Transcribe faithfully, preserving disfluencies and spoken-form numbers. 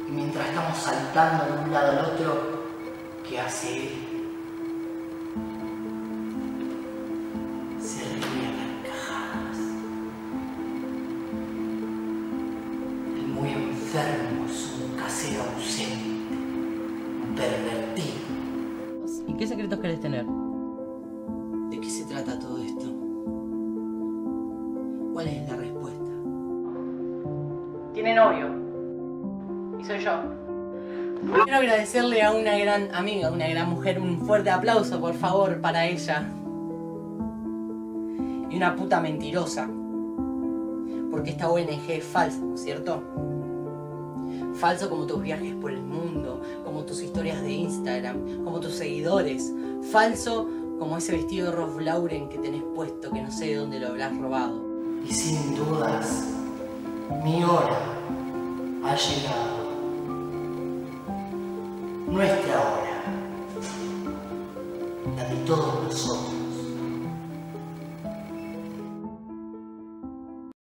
Y mientras estamos saltando de un lado al otro, ¿qué hace él? Se ríe a carcajadas. El muy enfermo es un casero ausente, un pervertido. ¿Y qué secretos querés tener? ¿De qué se trata todo esto? ¿Cuál es la respuesta? Tiene novio. Y soy yo. Quiero agradecerle a una gran amiga, una gran mujer, un fuerte aplauso, por favor, para ella. Y una puta mentirosa. Porque esta O N G es falsa, ¿no es cierto? Falso como tus viajes por el mundo, como tus historias de Instagram, como tus seguidores. Falso como ese vestido de Ralph Lauren que tenés puesto, que no sé de dónde lo habrás robado. Y sin dudas, mi hora ha llegado. Nuestra hora. La de todos nosotros.